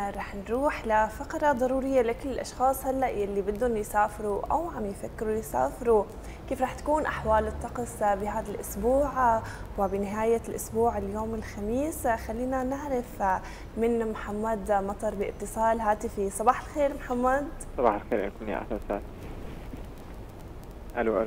رح نروح لفقرة ضرورية لكل الأشخاص هلأ يلي بدهم يسافروا أو عم يفكروا يسافروا. كيف رح تكون أحوال الطقس بهذا الأسبوع وبنهاية الأسبوع اليوم الخميس؟ خلينا نعرف من محمد مطر باتصال هاتفي. صباح الخير محمد. صباح الخير لكم، يا أهلا وسهلا. ألو.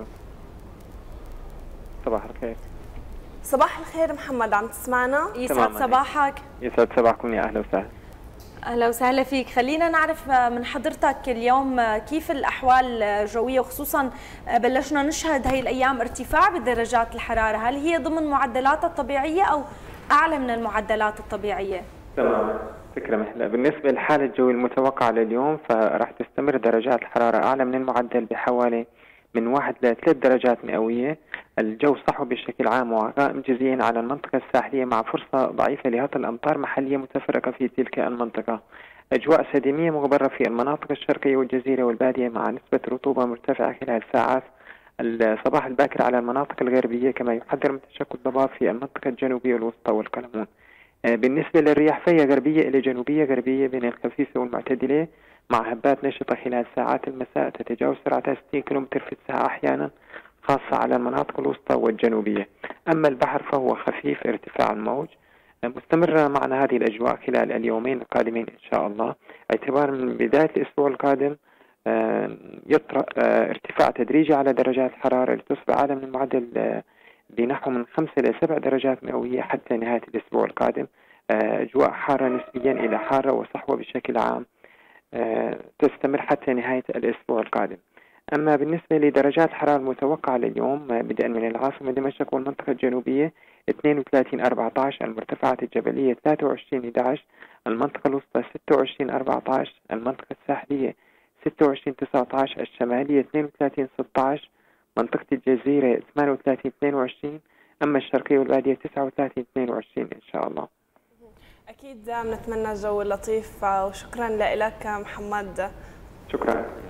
صباح الخير. صباح الخير محمد، عم تسمعنا؟ يسعد صباحك. يسعد صباحكم، يا أهلا وسهلا. أهلا وسهلا فيك. خلينا نعرف من حضرتك اليوم كيف الأحوال الجوية، وخصوصا بلشنا نشهد هي الأيام ارتفاع بدرجات الحرارة، هل هي ضمن معدلاتها الطبيعية أو أعلى من المعدلات الطبيعية؟ تمام، فكرة هلا بالنسبة للحالة الجوية المتوقعة لليوم، فراح تستمر درجات الحرارة أعلى من المعدل بحوالي من 1 ل 3 درجات مئوية. الجو صحو بشكل عام وغائم جزئيا على المنطقة الساحلية مع فرصة ضعيفة لهطل أمطار محلية متفرقة في تلك المنطقة. أجواء سديمية مغبرة في المناطق الشرقية والجزيرة والبادية مع نسبة رطوبة مرتفعة خلال ساعات الصباح الباكر على المناطق الغربية، كما يحذر من تشكل ضباب في المنطقة الجنوبية والوسطى والقلمون. بالنسبة للرياح فهي غربية إلى جنوبية غربية بين الخفيفة والمعتدلة مع هبات نشطة خلال ساعات المساء تتجاوز سرعتها 60 كم في الساعة أحيانا، خاصة على المناطق الوسطى والجنوبية. أما البحر فهو خفيف ارتفاع الموج. مستمرة معنا هذه الأجواء خلال اليومين القادمين إن شاء الله، اعتبار من بداية الأسبوع القادم يطرأ ارتفاع تدريجي على درجات الحرارة لتصبح أعلى من المعدل بنحو من 5 إلى 7 درجات مئوية حتى نهاية الأسبوع القادم. أجواء حارة نسبيا إلى حارة وصحوة بشكل عام تستمر حتى نهاية الأسبوع القادم. أما بالنسبة لدرجات الحرارة المتوقعة لليوم، بدءا من العاصمة دمشق والمنطقة الجنوبية 32-14، المرتفعات الجبلية 23-11، المنطقة الوسطى 26-14، المنطقة الساحلية 26-19، الشمالية 32-16، منطقة الجزيرة 38-22، أما الشرقية والبادية 39-22 إن شاء الله. أكيد بنتمنى جو لطيف وشكرا لك محمد. شكرا.